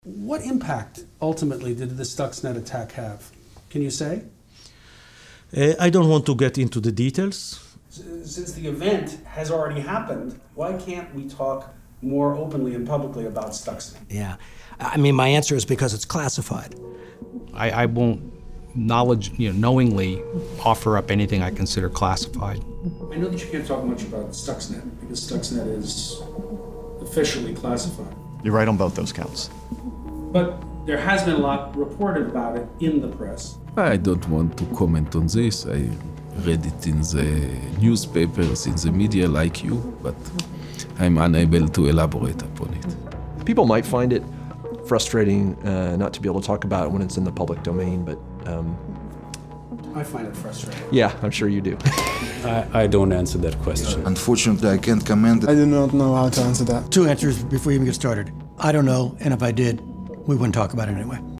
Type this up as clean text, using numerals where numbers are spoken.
What impact, ultimately, did the Stuxnet attack have? Can you say? I don't want to get into the details. Since the event has already happened, why can't we talk more openly and publicly about Stuxnet? Yeah. I mean, my answer is because it's classified. I won't knowingly offer up anything I consider classified. I know that you can't talk much about Stuxnet because Stuxnet is officially classified. You're right on both those counts. But there has been a lot reported about it in the press. I don't want to comment on this. I read it in the newspapers, in the media like you, but I'm unable to elaborate upon it. People might find it frustrating not to be able to talk about it when it's in the public domain, but I find it frustrating. yeah, I'm sure you do. I don't answer that question. Unfortunately, I can't comment. I do not know how to answer that. Two answers before we even get started. I don't know, and if I did, we wouldn't talk about it anyway.